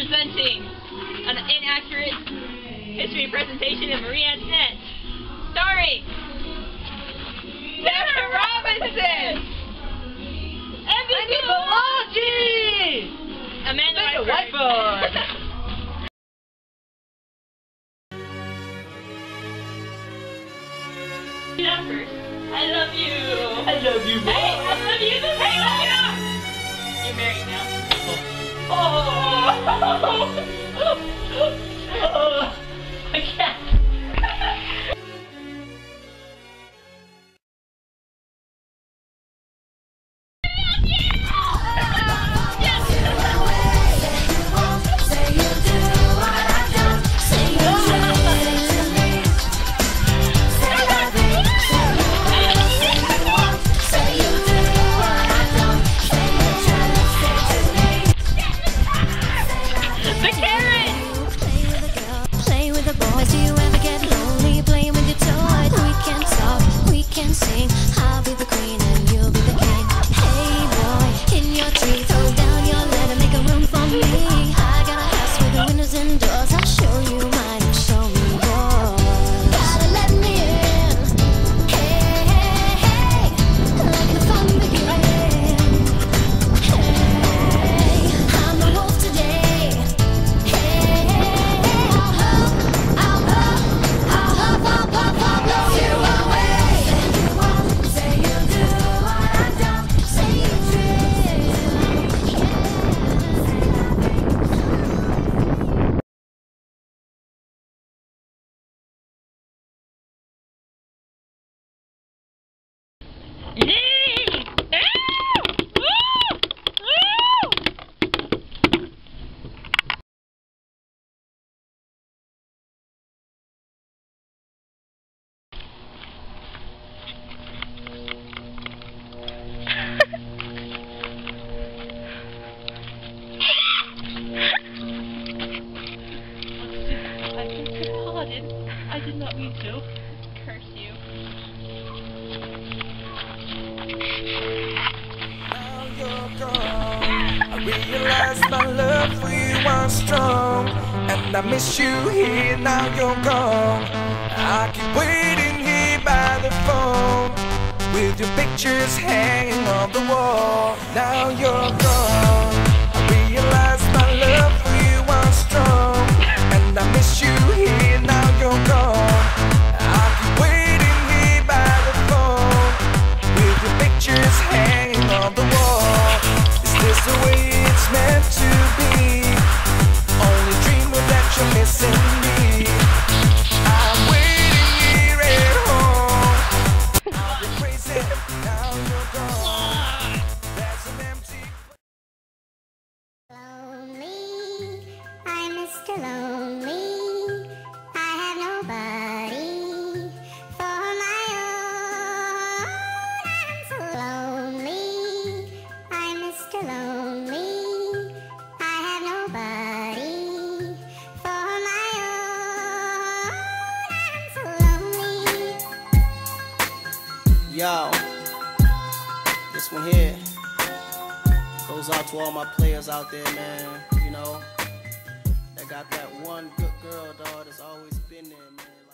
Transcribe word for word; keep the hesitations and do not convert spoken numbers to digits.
presenting an inaccurate history presentation of Marie Antoinette, starring Sarah Robinson, Emily Balaji, Amanda Whiteford. First, I love you. I love you more. Hey, I love you. Hey, love you. You're married now. Oh, oh, I can't. I did not mean to. Curse you. Now you're gone. I realize my love for you was strong, and I miss you here. Now you're gone. I keep waiting here by the phone, with your pictures hanging on the wall. Now you're gone. I realize my love for you was strong, and I miss you here. Now you're gone. I keep waiting here by the phone, with your pictures hanging on the wall. Is this the way it's meant to be? Only dream that you're missing me. I'm waiting here at home. I'll be crazy. Now you're gone. There's an empty Lonely, I'm Mister Lonely. I have nobody for my own. I'm so lonely, I'm Mister Lonely. I have nobody for my own. I'm so lonely. Yo, this one here goes out to all my players out there, man. You know, that got that one good girl, dog, that's always been there, man.